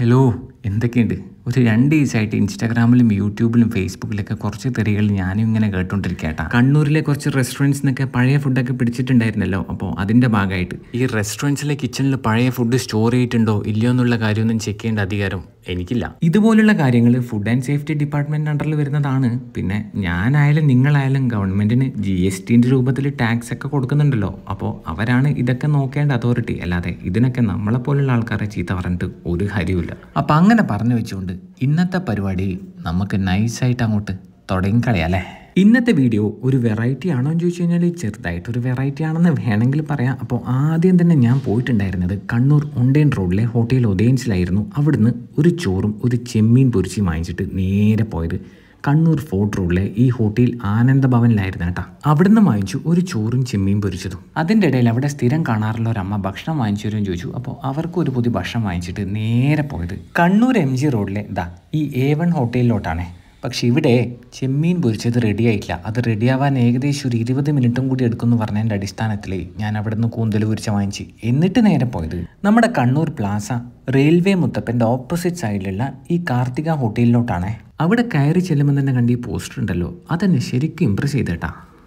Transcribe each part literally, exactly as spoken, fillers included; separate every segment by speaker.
Speaker 1: Hello, എന്തൊക്കെയുണ്ട്? ഒരു രണ്ട് ദിവസമായിട്ട് ഇൻസ്റ്റാഗ്രാമിലും യൂട്യൂബിലും ഫേസ്ബുക്കിലൊക്കെ കുറച്ച് തെറികൾ ഞാനും ഇങ്ങനെ കേട്ടോണ്ടിരിക്കട്ടാ. കണ്ണൂരിലെ കുറച്ച് റെസ്റ്റോറൻറ്റ്സിനൊക്കെ പഴയ ഫുഡൊക്കെ പിടിച്ചിട്ടുണ്ടായിരുന്നല്ലോ. അപ്പോൾ അതിൻ്റെ ഭാഗമായിട്ട് ഈ റെസ്റ്റോറൻറ്റ്സിലെ കിച്ചണിൽ പഴയ ഫുഡ് സ്റ്റോർ ചെയ്തിട്ടുണ്ടോ ഇല്ലയോ എന്നുള്ള കാര്യമൊന്നും ചെക്ക് ചെയ്യേണ്ട അധികാരം എനിക്കില്ല. ഇതുപോലുള്ള കാര്യങ്ങൾ ഫുഡ് ആൻഡ് സേഫ്റ്റി ഡിപ്പാർട്ട്മെൻറ്റ് അണ്ടറിൽ വരുന്നതാണ്. പിന്നെ ഞാനായാലും നിങ്ങളായാലും ഗവൺമെൻറ്റിന് ജി എസ് ടിൻ്റെ രൂപത്തിൽ ടാക്സ് ഒക്കെ കൊടുക്കുന്നുണ്ടല്ലോ. അപ്പോൾ അവരാണ് ഇതൊക്കെ നോക്കേണ്ട അതോറിറ്റി. അല്ലാതെ ഇതിനൊക്കെ നമ്മളെപ്പോലുള്ള ആൾക്കാരെ ചീത്ത പറഞ്ഞിട്ട് ഒരു കാര്യമില്ല. അപ്പം അങ്ങനെ പറഞ്ഞു വെച്ചുകൊണ്ട് ഇന്നത്തെ പരിപാടി നമുക്ക് നൈസായിട്ട് അങ്ങോട്ട് തുടങ്ങിക്കളയാല്ലേ. ഇന്നത്തെ വീഡിയോ ഒരു വെറൈറ്റി ആണോ എന്ന് ചോദിച്ചു കഴിഞ്ഞാൽ ചെറുതായിട്ടൊരു വെറൈറ്റി ആണെന്ന് വേണമെങ്കിൽ പറയാം. അപ്പോൾ ആദ്യം തന്നെ ഞാൻ പോയിട്ടുണ്ടായിരുന്നത് കണ്ണൂർ ഒണ്ടേൻ റോഡിലെ ഹോട്ടൽ ഒതേൻസിലായിരുന്നു. അവിടുന്ന് ഒരു ചോറും ഒരു ചെമ്മീൻ പൊരിച്ചും വാങ്ങിച്ചിട്ട് നേരെ പോയത് കണ്ണൂർ ഫോർട്ട് റോഡിലെ ഈ ഹോട്ടൽ ആനന്ദഭവനിലായിരുന്നു കേട്ടോ. അവിടുന്ന് വാങ്ങിച്ചു ഒരു ചോറും ചെമ്മീൻ പൊരിച്ചതും. അതിൻ്റെ ഇടയിൽ അവിടെ സ്ഥിരം കാണാറുള്ള ഒരു അമ്മ ഭക്ഷണം വാങ്ങിച്ചു വരും ചോദിച്ചു. അപ്പോൾ അവർക്ക് ഒരു പുതിയ ഭക്ഷണം വാങ്ങിച്ചിട്ട് നേരെ പോയത് കണ്ണൂർ എം ജി റോഡിലെ ദാ ഈ എ വൺ ഹോട്ടലിലോട്ടാണ്. പക്ഷെ ഇവിടെ ചെമ്മീൻ പൊരിച്ചത് റെഡി ആയിട്ടില്ല. അത് റെഡിയാവാൻ ഏകദേശം ഒരു ഇരുപത് മിനിറ്റും കൂടി എടുക്കുമെന്ന് പറഞ്ഞതിൻ്റെ അടിസ്ഥാനത്തിൽ ഞാൻ അവിടെ നിന്ന് കൂന്തൽ പൊരിച്ച വാങ്ങിച്ച് എന്നിട്ട് നേരെ പോയത് നമ്മുടെ കണ്ണൂർ പ്ലാസ റെയിൽവേ മുത്തപ്പൻ്റെ ഓപ്പോസിറ്റ് സൈഡിലുള്ള ഈ കാർത്തിക ഹോട്ടലിലോട്ടാണ്. അവിടെ കയറി ചെല്ലുമ്പോൾ തന്നെ കണ്ട് ഈ പോസ്റ്റർ ഉണ്ടല്ലോ, അതെന്നെ ശരിക്കും ഇമ്പ്രസ് ചെയ്തേട്ടാ.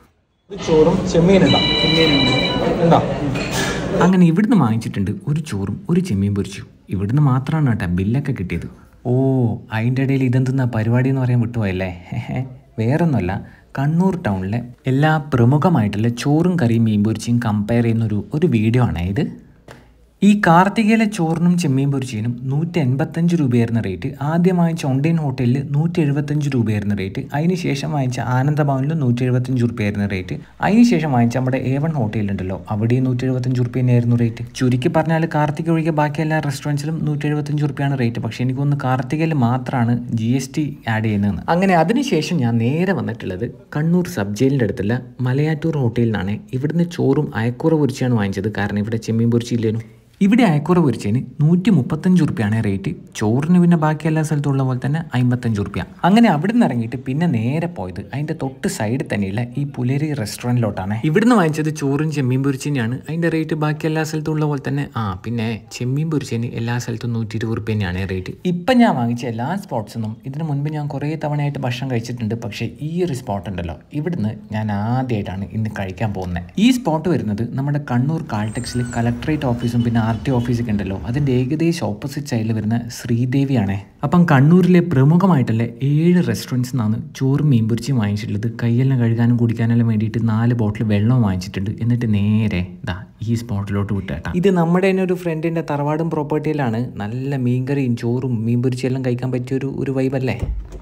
Speaker 1: ചോറും ചെമ്മീനുണ്ടോ? ഉണ്ടോ? അങ്ങനെ ഇവിടുന്ന് വാങ്ങിച്ചിട്ടുണ്ട് ഒരു ചോറും ഒരു ചെമ്മീൻ പൊരിച്ചു. ഇവിടുന്ന് മാത്രമാണ് കേട്ടോ ബില്ലൊക്കെ കിട്ടിയത്. ഓ, അതിൻ്റെ ഇടയിൽ ഇതെന്തുന്ന പരിപാടി എന്ന് പറയാൻ വിട്ടുപോയല്ലേ. വേറൊന്നുമല്ല, കണ്ണൂർ ടൗണിലെ എല്ലാ പ്രമുഖമായിട്ടുള്ള ചോറും കറിയും മീൻ പൊരിച്ചും കമ്പയർ ചെയ്യുന്നൊരു ഒരു വീഡിയോ ആണ് ഇത്. ഈ കാർത്തികയിലെ ചോറിനും ചെമ്മീൻ പൊരിച്ചതിനും നൂറ്റി എൺപത്തഞ്ച് രൂപയായിരുന്ന റേറ്റ്, ആദ്യം വാങ്ങിച്ച ഒണ്ടേൻ ഹോട്ടലിൽ നൂറ്റി എഴുപത്തഞ്ച് രൂപയായിരുന്ന റേറ്റ്, അതിന് ശേഷം വാങ്ങിച്ച ആനന്ദഭവനിൽ നൂറ്റി എഴുപത്തഞ്ച് രൂപയായിരുന്ന റേറ്റ്, അതിന് ശേഷം വാങ്ങിച്ച നമ്മുടെ എ വൺ ഹോട്ടലുണ്ടല്ലോ അവിടെയും നൂറ്റി എഴുപത്തഞ്ച് രൂപ തന്നെയായിരുന്നു റേറ്റ്. ചുരുക്കി പറഞ്ഞാൽ കാർത്തിക ഒഴികെ ബാക്കി എല്ലാ റെസ്റ്റോറൻറ്റ്സിലും നൂറ്റി എഴുപത്തഞ്ച് രൂപയാണ് റേറ്റ്. പക്ഷേ എനിക്കൊന്ന് കാർത്തികയിൽ മാത്രമാണ് ജി എസ് ടി ആഡ് ചെയ്യുന്നതെന്ന്. അങ്ങനെ അതിനുശേഷം ഞാൻ നേരെ വന്നിട്ടുള്ളത് കണ്ണൂർ സബ് ജയിലിൻ്റെ അടുത്തുള്ള മലയാറ്റൂർ ഹോട്ടലിനാണ്. ഇവിടുന്ന് ചോറും അയക്കൂറ പൊരിച്ചാണ് വാങ്ങിച്ചത്. കാരണം ഇവിടെ ചെമ്മീൻ പൊരിച്ചില്ലേനു. ഇവിടെ അയക്കൂറ പൊരിച്ചതിന് നൂറ്റി മുപ്പത്തഞ്ച് റുപ്യാണ് റേറ്റ്. ചോറിന് പിന്നെ ബാക്കി എല്ലാ സ്ഥലത്തും ഉള്ള പോലെ തന്നെ അമ്പത്തഞ്ച് റുപ്യ. അങ്ങനെ അവിടെ നിന്ന് ഇറങ്ങിയിട്ട് പിന്നെ നേരെ പോയത് അതിൻ്റെ തൊട്ട് സൈഡിൽ തന്നെയുള്ള ഈ പുലരി റെസ്റ്റോറൻറ്റിലോട്ടാണ്. ഇവിടുന്ന് വാങ്ങിച്ചത് ചോറും ചെമ്മീൻ പൊരിച്ചതിനാണ്. അതിൻ്റെ റേറ്റ് ബാക്കി എല്ലാ സ്ഥലത്തും ഉള്ള പോലെ തന്നെ. ആ പിന്നെ ചെമ്മീൻ പൊരിച്ചതിന് എല്ലാ സ്ഥലത്തും നൂറ്റി ഇരുപത് റുപ്യ തന്നെയാണ് റേറ്റ്. ഇപ്പം ഞാൻ വാങ്ങിച്ച എല്ലാ സ്പോട്ട്സിനും ഇതിന് മുൻപ് ഞാൻ കുറേ തവണയായിട്ട് ഭക്ഷണം കഴിച്ചിട്ടുണ്ട്. പക്ഷേ ഈ ഒരു സ്പോട്ട് ഉണ്ടല്ലോ, ഇവിടുന്ന് ഞാൻ ആദ്യമായിട്ടാണ് ഇന്ന് കഴിക്കാൻ പോകുന്നത്. ഈ സ്പോട്ട് വരുന്നത് നമ്മുടെ കണ്ണൂർ കാൾടെക്സിൽ കളക്ടറേറ്റ് ഓഫീസും പിന്നെ ആർ ടി ഓഫീസൊക്കെ ഉണ്ടല്ലോ, അതിൻ്റെ ഏകദേശം ഓപ്പോസിറ്റ് സൈഡിൽ വരുന്ന ശ്രീദേവിയാണ്. അപ്പം കണ്ണൂരിലെ പ്രമുഖമായിട്ടുള്ള ഏഴ് റെസ്റ്റോറൻറ്റ്സിൽ നിന്നാണ് ചോറും മീൻ പൊരിച്ചും വാങ്ങിച്ചിട്ടുള്ളത്. കൈയെല്ലാം കഴുകാനും കുടിക്കാനെല്ലാം വേണ്ടിയിട്ട് നാല് ബോട്ടിൽ വെള്ളം വാങ്ങിച്ചിട്ടുണ്ട്. എന്നിട്ട് നേരെ ദാ ഈ സ്പോട്ടിലോട്ട് വിട്ടേട്ടാ. ഇത് നമ്മുടെ തന്നെ ഒരു ഫ്രണ്ടിൻ്റെ തറവാടും പ്രോപ്പർട്ടിയിലാണ്. നല്ല മീൻകറിയും ചോറും മീൻ പൊരിച്ചും എല്ലാം കഴിക്കാൻ പറ്റിയൊരു ഒരു വൈബല്ലേ.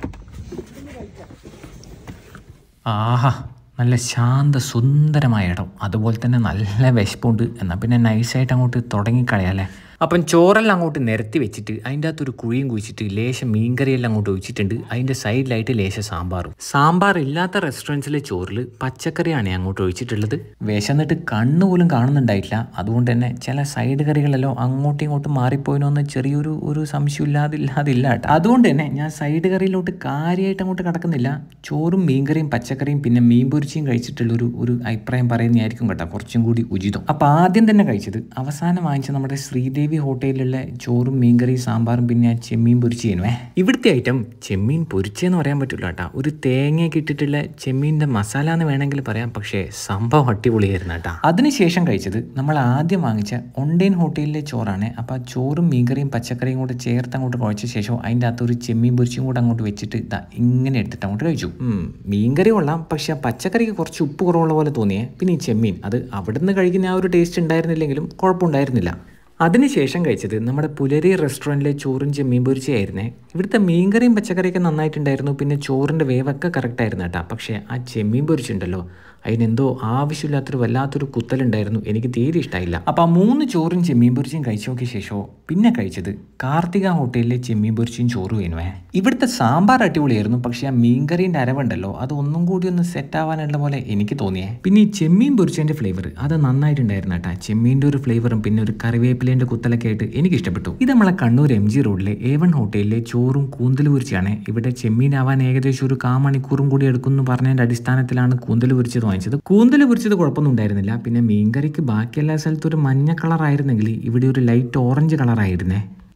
Speaker 1: ആഹാ, നല്ല ശാന്ത സുന്ദരമായ ഇടം, അതുപോലെ തന്നെ നല്ല വിശപ്പുണ്ട്. എന്നാൽ പിന്നെ നൈസായിട്ട് അങ്ങോട്ട് തുടങ്ങിക്കളയാല്ലേ. അപ്പം ചോറെല്ലാം അങ്ങോട്ട് നിരത്തി വെച്ചിട്ട് അതിൻ്റെ അകത്തൊരു കുഴിയും കുഴിച്ചിട്ട് ലേശം മീൻകറിയെല്ലാം അങ്ങോട്ട് ഒഴിച്ചിട്ടുണ്ട്. അതിൻ്റെ സൈഡിലായിട്ട് ലേശം സാമ്പാറും. സാമ്പാർ ഇല്ലാത്ത റെസ്റ്റോറൻറ്റ്സിലെ ചോറിൽ പച്ചക്കറിയാണ് അങ്ങോട്ട് ഒഴിച്ചിട്ടുള്ളത്. വിശന്നിട്ട് കണ്ണു പോലും കാണുന്നുണ്ടായിട്ടില്ല. അതുകൊണ്ട് തന്നെ ചില സൈഡ് കറികളെല്ലാം അങ്ങോട്ടും ഇങ്ങോട്ടും മാറിപ്പോയിനോ എന്ന് ചെറിയൊരു ഒരു സംശയം ഇല്ലാതില്ലാതില്ല കേട്ടോ. അതുകൊണ്ട് തന്നെ ഞാൻ സൈഡ് കറിയിലോട്ട് കാര്യമായിട്ട് അങ്ങോട്ട് കിടക്കുന്നില്ല. ചോറും മീൻകറിയും പച്ചക്കറിയും പിന്നെ മീൻ പൊരിച്ചും കഴിച്ചിട്ടുള്ളൊരു ഒരു അഭിപ്രായം പറയുന്നതായിരിക്കും കേട്ടോ കുറച്ചും കൂടി ഉചിതം. അപ്പോൾ ആദ്യം തന്നെ കഴിച്ചത് അവസാനം വാങ്ങിച്ച നമ്മുടെ ശ്രീദേവി ഹോട്ടലിലുള്ള ചോറും മീൻകറിയും സാമ്പാറും പിന്നെ ചെമ്മീൻ പൊരിച്ചേനുവേ. ഇവിടുത്തെ ഐറ്റം ചെമ്മീൻ പൊരിച്ചെന്ന് പറയാൻ പറ്റില്ല കേട്ടോ. ഒരു തേങ്ങയൊക്കെ ഇട്ടിട്ടുള്ള ചെമ്മീൻ്റെ മസാല എന്ന് വേണമെങ്കിൽ പറയാം. പക്ഷേ സംഭവം അടിപൊളിയായിരുന്നു കേട്ടോ. അതിനുശേഷം കഴിച്ചത് നമ്മൾ ആദ്യം വാങ്ങിച്ച ഒണ്ടേൻ ഹോട്ടലിലെ ചോറാണ്. അപ്പോൾ ആ ചോറും മീൻകറിയും പച്ചക്കറിയും കൂടെ ചേർത്ത് അങ്ങോട്ട് കുഴച്ച ശേഷം അതിൻ്റെ അകത്ത് ഒരു ചെമ്മീൻ പൊരിച്ചും കൂടെ അങ്ങോട്ട് വെച്ചിട്ട് ഇതാ ഇങ്ങനെ എടുത്തിട്ട് അങ്ങോട്ട് കഴിച്ചു. മീൻകറി കൊള്ളാം, പക്ഷേ ആ പച്ചക്കറിക്ക് കുറച്ച് ഉപ്പ് കുറവുള്ള പോലെ തോന്നിയേ. പിന്നെ ഈ ചെമ്മീൻ അത് അവിടുന്ന് കഴിക്കുന്ന ആ ഒരു ടേസ്റ്റ് ഉണ്ടായിരുന്നില്ലെങ്കിലും കുഴപ്പമുണ്ടായിരുന്നില്ല. അതിനുശേഷം കഴിച്ചത് നമ്മുടെ പുലരി റെസ്റ്റോറൻറ്റിലെ ചോറും ചെമ്മീൻ പൊരിച്ചയായിരുന്നേ. ഇവിടുത്തെ മീൻകറിയും പച്ചക്കറിയൊക്കെ നന്നായിട്ടുണ്ടായിരുന്നു. പിന്നെ ചോറിൻ്റെ വേവൊക്കെ കറക്റ്റായിരുന്നു കേട്ടോ. പക്ഷേ ആ ചെമ്മീൻ പൊരിച്ചുണ്ടല്ലോ, അതിനെന്തോ ആവശ്യമില്ലാത്തൊരു വല്ലാത്തൊരു കുത്തലുണ്ടായിരുന്നു. എനിക്ക് തീരെ ഇഷ്ടമായില്ല. അപ്പോൾ ആ മൂന്ന് ചോറും ചെമ്മീൻ പൊരിച്ചും കഴിച്ചു നോക്കിയ ശേഷമോ പിന്നെ കഴിച്ചത് കാർത്തിക ഹോട്ടലിലെ ചെമ്മീൻ പൊരിച്ചും ചോറും വേണമേ. ഇവിടുത്തെ സാമ്പാർ അടിപൊളിയായിരുന്നു. പക്ഷേ ആ മീൻകറീൻ്റെ അരവുണ്ടല്ലോ, അത് ഒന്നും കൂടി ഒന്ന് സെറ്റ് ആവാനുള്ള പോലെ എനിക്ക് തോന്നിയേ. പിന്നെ ഈ ചെമ്മീൻ പൊരിച്ചതിൻ്റെ ഫ്ലേവർ അത് നന്നായിട്ടുണ്ടായിരുന്നു കേട്ടോ. ചെമ്മീൻ്റെ ഒരു ഫ്ലേവറും പിന്നെ ഒരു കറിവേപ്പിലേൻ്റെ കുത്തലൊക്കെ ആയിട്ട് എനിക്ക് ഇഷ്ടപ്പെട്ടു. ഇത് നമ്മളെ കണ്ണൂർ എം ജി റോഡിലെ എ വൺ ഹോട്ടലിലെ ചോറും കൂന്തൽ പൊരിച്ചാണ്. ഇവിടെ ചെമ്മീനാവാൻ ഏകദേശം ഒരു കാ മണിക്കൂറും കൂടി എടുക്കുമെന്ന് പറഞ്ഞതിൻ്റെ അടിസ്ഥാനത്തിലാണ് കൂന്തൽ പൊരിച്ചത് വാങ്ങിച്ചത്. കൂന്തൽ പൊരിച്ചത് കുഴപ്പമൊന്നും ഉണ്ടായിരുന്നില്ല. പിന്നെ മീൻകറിക്ക് ബാക്കി എല്ലാ സ്ഥലത്തും ഒരു മഞ്ഞ കളർ ആയിരുന്നെങ്കിൽ ഇവിടെ ഒരു ലൈറ്റ് ഓറഞ്ച് കളറായിരുന്നേ.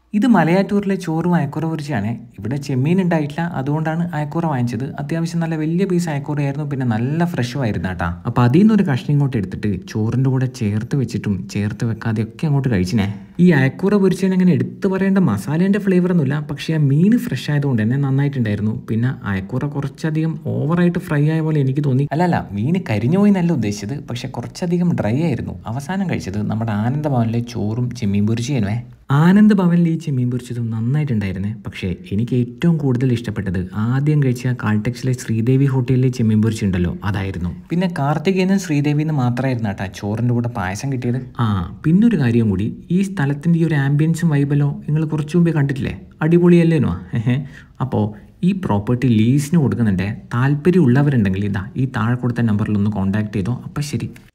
Speaker 1: ഇത് മലയാറ്റൂരിലെ ചോറും അയക്കൂറ പൊരിച്ചയാണ്. ഇവിടെ ചെമ്മീൻ ഉണ്ടായിട്ടില്ല, അതുകൊണ്ടാണ് അയക്കൂറ വാങ്ങിച്ചത്. അത്യാവശ്യം നല്ല വലിയ പീസ് അയക്കൂറയായിരുന്നു, പിന്നെ നല്ല ഫ്രഷും ആയിരുന്നു കേട്ടാ. അപ്പോൾ അതിൽ നിന്നൊരു കഷ്ണം ഇങ്ങോട്ട് എടുത്തിട്ട് ചോറിൻ്റെ കൂടെ ചേർത്ത് വെച്ചിട്ടും ചേർത്ത് വെക്കാതെ ഒക്കെ അങ്ങോട്ട് കഴിച്ചിനെ. ഈ അയക്കൂറ പൊരിച്ചതിന് അങ്ങനെ എടുത്തു പറയേണ്ട മസാലേൻ്റെ ഫ്ലേവറൊന്നുമില്ല, പക്ഷേ ആ മീൻ ഫ്രഷ് ആയതുകൊണ്ട് തന്നെ നന്നായിട്ടുണ്ടായിരുന്നു. പിന്നെ അയക്കൂറ കുറച്ചധികം ഓവറായിട്ട് ഫ്രൈ ആയ പോലെ എനിക്ക് തോന്നി. അല്ലല്ല, മീൻ കരിഞ്ഞു പോയി എന്നല്ല ഉദ്ദേശിച്ചത്, പക്ഷേ കുറച്ചധികം ഡ്രൈ ആയിരുന്നു. അവസാനം കഴിച്ചത് നമ്മുടെ ആനന്ദഭവനിലെ ചോറും ചെമ്മീൻ പൊരിച്ചേനുവേ. ആനന്ദ് ഭവനിൽ ഈ ചെമ്മീൻ പൊരിച്ചതും നന്നായിട്ടുണ്ടായിരുന്നേ. പക്ഷേ എനിക്ക് ഏറ്റവും കൂടുതൽ ഇഷ്ടപ്പെട്ടത് ആദ്യം കഴിച്ച കാൾടെക്സിലെ ശ്രീദേവി ഹോട്ടലിലെ ചെമ്മീൻ പൊരിച്ചുണ്ടല്ലോ, അതായിരുന്നു. പിന്നെ കാർത്തികേയനും ശ്രീദേവിന്ന് മാത്രമായിരുന്നു കേട്ടോ ചോറിൻ്റെ കൂടെ പായസം കിട്ടിയത്. ആ പിന്നൊരു കാര്യം കൂടി, ഈ സ്ഥലത്തിൻ്റെ ഈ ഒരു ആംബിയൻസും വൈബല്ലോ നിങ്ങൾ കുറച്ച് മുമ്പേ കണ്ടിട്ടില്ലേ, അടിപൊളിയല്ലേനോ. അപ്പോൾ ഈ പ്രോപ്പർട്ടി ലീസിന് കൊടുക്കുന്നുണ്ട്. താല്പര്യം ഉള്ളവരുണ്ടെങ്കിൽ ഇതാ ഈ താഴെ കൊടുത്ത നമ്പറിൽ ഒന്ന് കോൺടാക്ട് ചെയ്തോ. അപ്പം ശരി.